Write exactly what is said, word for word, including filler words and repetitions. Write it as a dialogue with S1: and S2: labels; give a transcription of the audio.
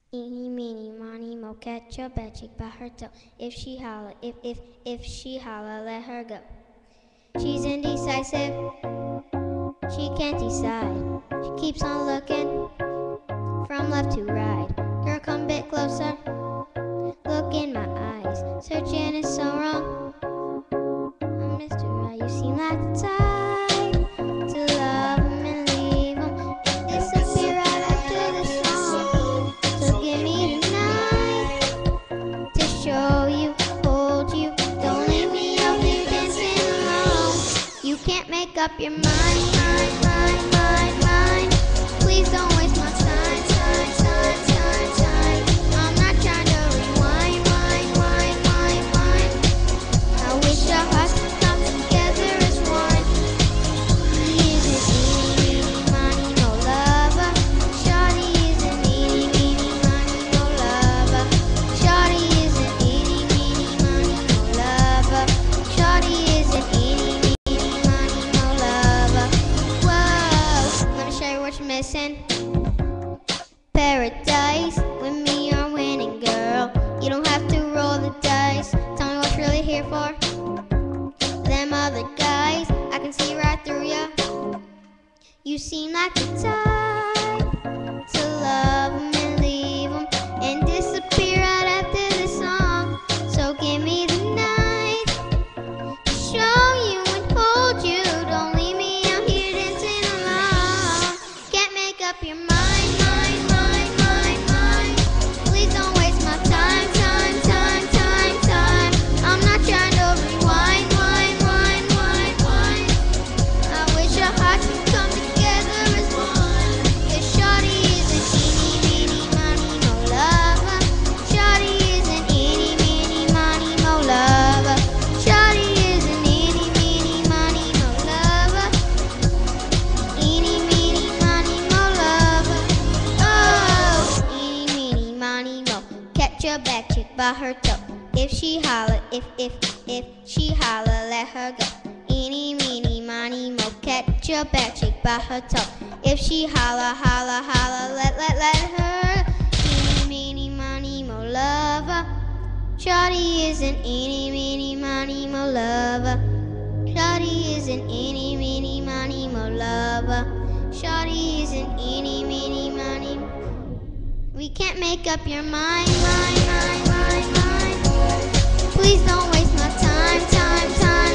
S1: Eeny, meeny, miny, mo, catch a bad chick by her toe. If she holler, if, if, if she holler, let her go. She's indecisive, she can't decide. She keeps on looking from left to right. Girl, come a bit closer, look in my eyes. Searching is so wrong. Oh, Mister Right, you seem like the type to love him and leave him and disappear right after the song. So give me the night to show you, hold you. Don't leave me out here dancing alone. You can't make up your mind, mind, mind, mind, mind. Please don't waste my time, time, time, time, time. I'm not trying to rewind, wind, wind, wind, wind. I wish our hearts could come together as one. He isn't eeny, meeny, miny, mo lover. Shawty isn't eeny, meeny, miny, mo lover. Shawty isn't eeny, meeny, miny, mo lover. Shawty isn't eeny, meeny, miny, mo lover. Whoa, let me show you what you're missing. Paradise, with me you're winning, girl. You don't have to roll the dice. Tell me what you're really here for. Them other guys, I can see right through ya. You seem like the type to love 'em and leave 'em and disappear right after the song. So give me the night to show you and hold you. Don't leave me out here dancing alone. Can't make up your mind, mind, mind, mind, mind. Please don't waste my time, time, time, time, time. I'm not trying to rewind, wind, wind, wind, wind. I wish our hearts could come together as one. 'Cause shawty isn't eeny, meeny, miny, mo lover. Shawty isn't eeny, meeny, miny, mo lover. Shawty isn't eeny, meeny, miny, mo lover. Eeny, meeny, miny, mo lover. Oh, eeny, meeny, miny, mo. Catch a bad chick by her toe. If she holler, if, if, if she holler, let her go. Eeny, meeny, miny, mo. Catch a bad chick by her toe. If she holler, holler, holler, let, let, let her. Eeny, meeny, miny, mo lover. Shawty isn't eeny, meeny, miny, mo lover. Shawty isn't eeny, meeny, miny, mo lover. Shawty isn't eeny, meeny, miny. We can't make up your mind, mind, mind, mind, mind. Please don't waste my time, time, time.